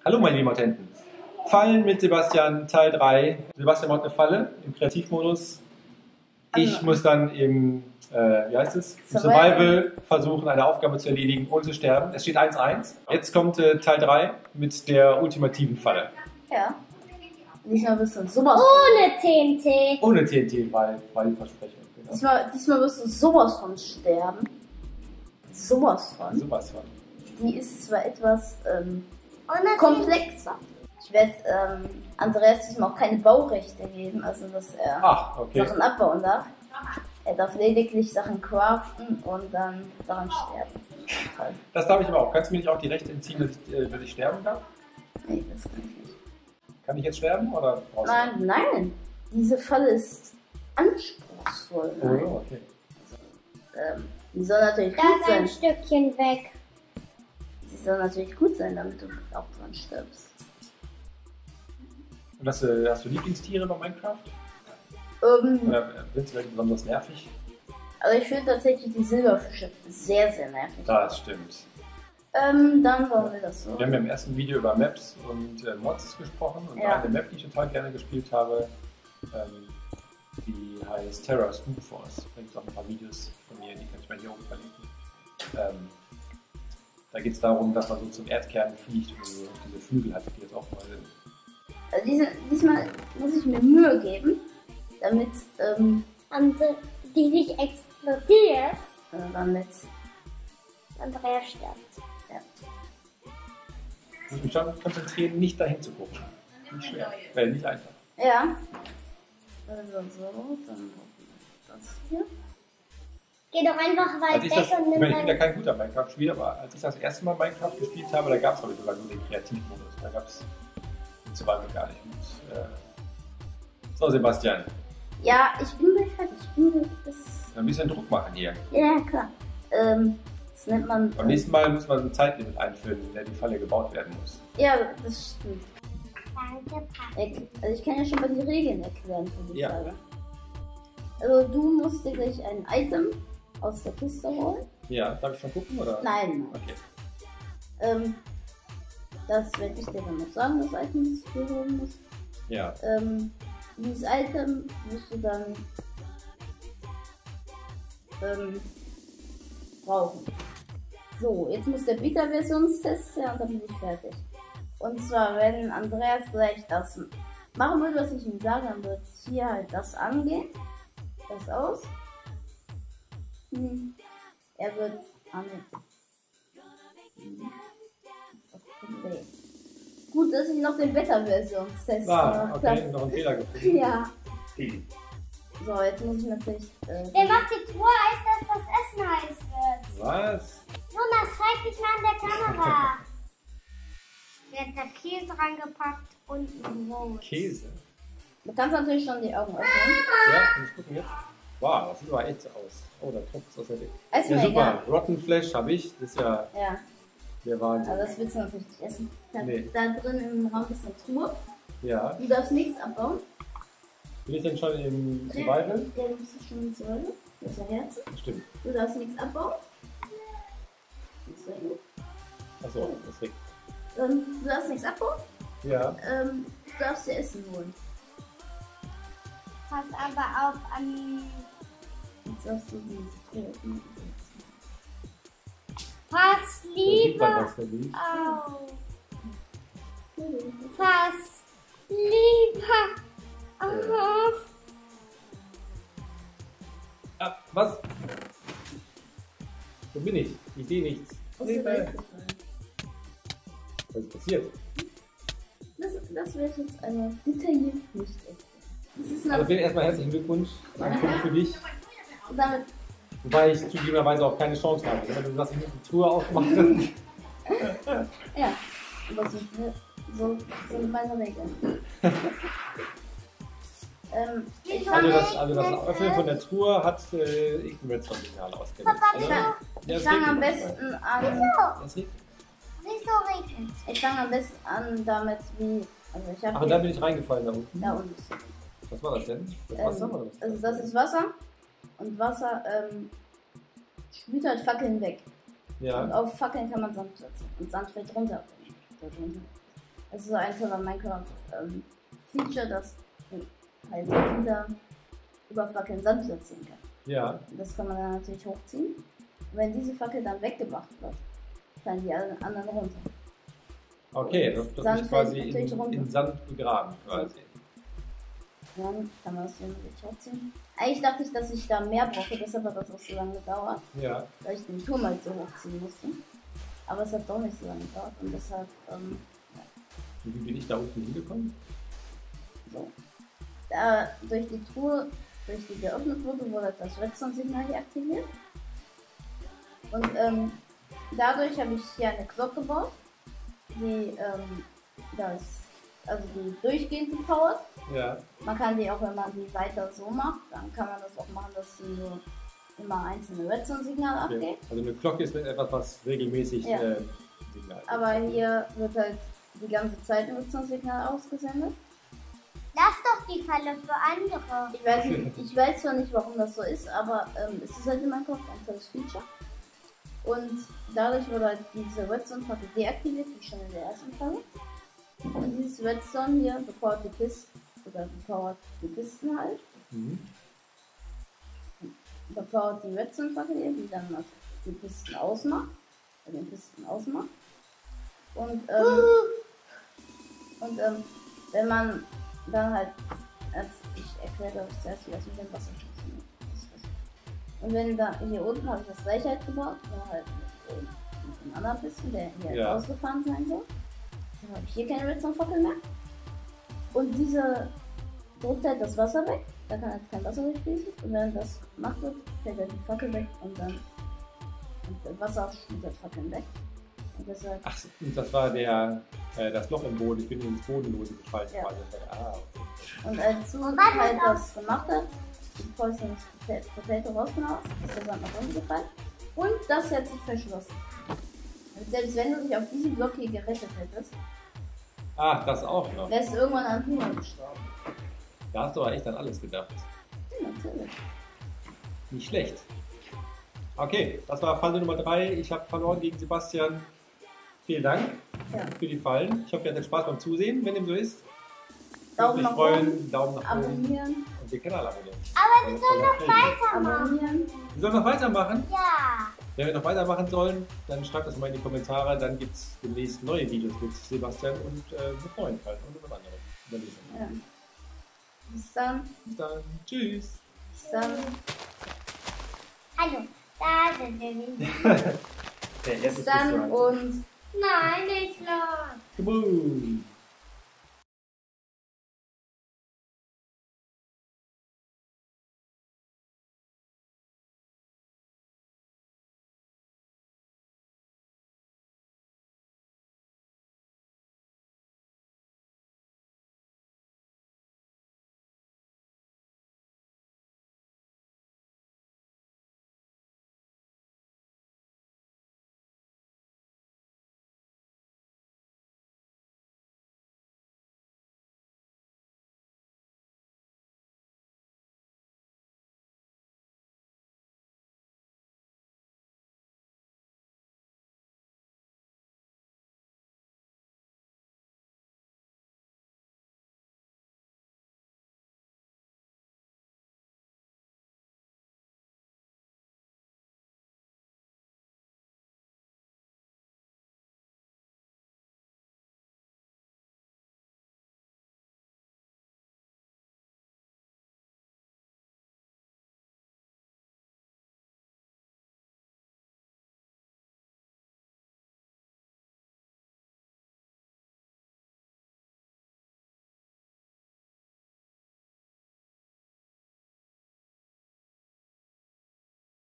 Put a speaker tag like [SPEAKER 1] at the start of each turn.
[SPEAKER 1] Hallo meine lieben Attenten. Fallen mit Sebastian Teil 3. Sebastian macht eine Falle im Kreativmodus. Ich muss dann im, wie heißt es? Im Survival versuchen, eine Aufgabe zu erledigen, ohne zu sterben. Es steht 1-1. Jetzt kommt Teil 3 mit der ultimativen Falle.
[SPEAKER 2] Ja. Diesmal wirst du sowas
[SPEAKER 3] ohne TNT.
[SPEAKER 1] Ohne TNT, weil die Versprechung. Genau.
[SPEAKER 2] Diesmal wirst du sowas von sterben. Sowas von.
[SPEAKER 1] Sowas von.
[SPEAKER 2] Die ist zwar etwas komplexer. Ich werde Andreas diesmal auch keine Baurechte geben, also dass er Sachen abbauen darf. Er darf lediglich Sachen craften und dann daran sterben.
[SPEAKER 1] Das darf ich aber auch. Kannst du mir nicht auch die Rechte entziehen, dass ich sterben darf?
[SPEAKER 2] Nee, das kann ich nicht.
[SPEAKER 1] Kann ich jetzt sterben oder brauchst du?
[SPEAKER 2] Nein. Diese Falle ist anspruchsvoll.
[SPEAKER 1] Oh, okay.
[SPEAKER 2] Die soll natürlich
[SPEAKER 3] Da
[SPEAKER 2] gut
[SPEAKER 3] ist
[SPEAKER 2] sein.
[SPEAKER 3] ein Stückchen weg.
[SPEAKER 2] Sie soll natürlich gut sein, damit du auch dran stirbst.
[SPEAKER 1] Und hast du Lieblingstiere bei Minecraft? Oder findest du welche besonders nervig?
[SPEAKER 2] Also ich finde tatsächlich die Silberfische sehr, sehr nervig.
[SPEAKER 1] Das stimmt.
[SPEAKER 2] Dann wollen wir das so.
[SPEAKER 1] Wir haben ja im ersten Video über Maps und Mods gesprochen und eine Map, die ich total gerne gespielt habe, die heißt Terra Spook Force. Da gibt es auch ein paar Videos von mir, die kann ich mal hier oben verlinken. Da geht es darum, dass man so zum Erdkern fliegt und so diese Flügel hat, die jetzt auch mal.
[SPEAKER 2] Also diesmal muss ich mir Mühe geben, damit
[SPEAKER 3] Die nicht explodiert.
[SPEAKER 2] damit
[SPEAKER 3] Andrea stirbt.
[SPEAKER 1] Ich muss mich schon konzentrieren, nicht dahin zu gucken. Nicht schwer, nicht einfach.
[SPEAKER 2] ja. Also so, dann das hier.
[SPEAKER 3] Geh doch einfach weit weg und
[SPEAKER 1] Ich
[SPEAKER 3] nimm
[SPEAKER 1] bin ja kein guter Minecraft-Spieler, aber als ich das erste Mal Minecraft gespielt habe, da gab es glaube ich sogar nur den Kreativmodus. Da gab es den Survival gar nicht. So, Sebastian.
[SPEAKER 2] Ja, ich bin gleich fertig. Ich bin gleich bis.
[SPEAKER 1] Ein bisschen Druck machen hier.
[SPEAKER 2] Ja, klar. Das nennt man.
[SPEAKER 1] Beim nächsten Mal muss man ein Zeitlimit einführen, in der die Falle gebaut werden muss.
[SPEAKER 2] Ja, das stimmt.
[SPEAKER 3] Danke, Papa.
[SPEAKER 2] Also ich kann ja schon mal die Regeln erklären für die
[SPEAKER 1] Ja.
[SPEAKER 2] Falle. Also du musst dir gleich ein Item aus der Kiste holen.
[SPEAKER 1] Ja, darf ich schon gucken, oder?
[SPEAKER 2] Nein.
[SPEAKER 1] Okay.
[SPEAKER 2] Das werde ich dir dann noch sagen, das Item, das du holen musst.
[SPEAKER 1] Ja.
[SPEAKER 2] Dieses Item musst du dann brauchen. So, jetzt muss der Beta-Versionstest her und dann bin ich fertig. Und zwar, wenn Andreas gleich das machen will, was ich ihm sage, dann wird hier halt das angehen. Das aus. Er wird Okay. Gut, dass ich noch den Beta-Versionstest gemacht
[SPEAKER 1] Okay,
[SPEAKER 2] habe.
[SPEAKER 1] noch einen Fehler gefunden.
[SPEAKER 2] Ja. So, jetzt muss ich natürlich.
[SPEAKER 3] Der macht die Truhe heiß, dass das Essen heiß wird.
[SPEAKER 1] Was?
[SPEAKER 3] Jonas, zeig dich mal an der Kamera. Der hat da Käse reingepackt und ein Brot.
[SPEAKER 1] Käse.
[SPEAKER 2] Du kannst natürlich schon die Augen öffnen.
[SPEAKER 1] Ja, kann ich gucken jetzt? Wow, das sieht aber echt aus. Oh, der Tropf ist aus der Decke.
[SPEAKER 2] Ist
[SPEAKER 1] Ja,
[SPEAKER 2] mir
[SPEAKER 1] super.
[SPEAKER 2] egal.
[SPEAKER 1] Rotten Flash habe ich. Das ist ja
[SPEAKER 2] Ja,
[SPEAKER 1] der Wahnsinn.
[SPEAKER 2] aber das willst du natürlich nicht essen.
[SPEAKER 1] Nee.
[SPEAKER 2] Da drin im Raum ist eine Truhe.
[SPEAKER 1] Ja.
[SPEAKER 2] Du darfst nichts abbauen.
[SPEAKER 1] Bin ich denn schon im Survival?
[SPEAKER 2] Ja, du bist schon im Survival. Das ist ein Herz.
[SPEAKER 1] Stimmt.
[SPEAKER 2] Du darfst nichts abbauen. Deswegen.
[SPEAKER 1] Achso, das regt.
[SPEAKER 2] Du darfst nichts abbauen.
[SPEAKER 1] Ja.
[SPEAKER 2] Du darfst dir Essen holen.
[SPEAKER 3] Pass aber auf an.
[SPEAKER 2] Jetzt darfst du dieses Truhe.
[SPEAKER 3] Pass
[SPEAKER 1] Da sieht man,
[SPEAKER 3] lieber
[SPEAKER 1] was da liegt.
[SPEAKER 3] auf. Pass lieber auf.
[SPEAKER 1] Ah, was? Wo bin ich? Ich sehe nichts.
[SPEAKER 2] Aus der Welt gefallen.
[SPEAKER 1] Was ist passiert?
[SPEAKER 2] Das wird jetzt einmal detailliert nicht echt. Das ist
[SPEAKER 1] Also erstmal herzlichen Glückwunsch. Ein Punkt für dich.
[SPEAKER 2] damit.
[SPEAKER 1] Wobei ich zugegebenerweise auch keine Chance habe. Wenn du sagst, ich muss die Tour aufmachen.
[SPEAKER 2] Ja, aber so sind meine Regeln.
[SPEAKER 1] Also das Öffnen von der Truhe hat Ignorance-Signal ausgelöst.
[SPEAKER 2] Ich fange am besten an.
[SPEAKER 3] Wieso regnet?
[SPEAKER 2] Ich fange am besten an damit wie. Also ich
[SPEAKER 1] Ach,
[SPEAKER 2] habe
[SPEAKER 1] und da bin ich reingefallen da unten.
[SPEAKER 2] da unten.
[SPEAKER 1] Was war das denn? Das Wasser oder was?
[SPEAKER 2] Also das ist Wasser und Wasser spült halt Fackeln weg. Und
[SPEAKER 1] Ja.
[SPEAKER 2] auf Fackeln kann man Sand setzen und Sand fällt runter. Es ist so ein toller Minecraft-Feature, dass halt hinter über Fackeln Sand platzieren kann.
[SPEAKER 1] Ja.
[SPEAKER 2] Das kann man dann natürlich hochziehen. Und wenn diese Fackel dann weggebracht wird, fallen die anderen runter.
[SPEAKER 1] Okay, das ist quasi in Sand begraben quasi.
[SPEAKER 2] Dann kann man das hier natürlich hochziehen. Eigentlich dachte ich, dass ich da mehr brauche, deshalb hat das auch so lange gedauert.
[SPEAKER 1] Ja.
[SPEAKER 2] Weil ich den Turm halt so hochziehen musste. Aber es hat doch nicht so lange gedauert und deshalb, ja.
[SPEAKER 1] Wie bin ich da unten hingekommen?
[SPEAKER 2] So. Da durch die Truhe, durch die geöffnet wurde, wurde das Redstone-Signal hier aktiviert. Und dadurch habe ich hier eine Glocke gebaut, die die durchgehend powert.
[SPEAKER 1] Ja.
[SPEAKER 2] Man kann die auch, wenn man die weiter so macht, dann kann man das auch machen, dass sie nur immer einzelne Redstone-Signale abgeht.
[SPEAKER 1] Also eine Glocke ist etwas, was regelmäßig Signal.
[SPEAKER 2] Aber hier wird halt die ganze Zeit ein Redstone-Signal ausgesendet.
[SPEAKER 3] Lass doch die Falle für andere.
[SPEAKER 2] Ich weiß zwar nicht, warum das so ist, aber es ist halt in meinem Kopf ein tolles Feature. Und dadurch wurde halt diese Redstone-Fackel deaktiviert, wie schon in der ersten Falle. Und dieses Redstone hier bepowert die Pisten halt. Bepowert die Redstone-Fackel hier, die dann die Pisten ausmacht. Und wenn man dann halt, ich erkläre euch zuerst, wie das mit dem Wasser funktioniert. Und wenn da, hier unten habe ich das gleiche halt gebaut, nur halt mit einem anderen Pisten, der hier ausgefahren sein soll. Dann habe ich hier keine Redstone-Fackel mehr. Und diese drückt halt das Wasser weg, da kann halt kein Wasser durchfließen. Und wenn das gemacht wird, fällt halt die Fackel weg und dann das Wasser schießt das Fackeln weg. Und deshalb,
[SPEAKER 1] ach, das war das Loch im Boden, ich bin ins Bodenlose gefallen.
[SPEAKER 2] Ja.
[SPEAKER 1] Okay.
[SPEAKER 2] Und als du halt das gemacht hast, die Poison Potato rausgenommen hast, ist der Sand nach unten gefallen. Und das jetzt ist verschlossen. Und selbst wenn du dich auf diesen Block hier gerettet hättest,
[SPEAKER 1] ach, das auch noch.
[SPEAKER 2] wärst du irgendwann an Hunger gestorben.
[SPEAKER 1] Da hast du aber echt an alles gedacht.
[SPEAKER 2] Ja, natürlich.
[SPEAKER 1] Nicht schlecht. Okay, das war Falle Nummer 3. Ich habe verloren gegen Sebastian. Vielen Dank für die Fallen. Ich hoffe, ihr hattet Spaß beim Zusehen, wenn dem so ist.
[SPEAKER 2] Daumen nach oben,
[SPEAKER 1] Daumen nach oben
[SPEAKER 2] abonnieren.
[SPEAKER 1] und den Kanal abonnieren.
[SPEAKER 3] Aber wir sollen noch weitermachen.
[SPEAKER 2] Abonnieren.
[SPEAKER 1] Wir sollen noch weitermachen?
[SPEAKER 3] Ja.
[SPEAKER 1] Wenn wir noch weitermachen sollen, dann schreibt das mal in die Kommentare. Dann gibt es demnächst neue Videos mit Sebastian und mit neuen Fallen und mit anderen.
[SPEAKER 2] Ja. Bis dann.
[SPEAKER 1] Bis dann. Tschüss.
[SPEAKER 2] Bis dann.
[SPEAKER 3] Hallo, da sind wir wieder.
[SPEAKER 2] Bis dann und...
[SPEAKER 3] Nein, nicht los.
[SPEAKER 1] Kaboom.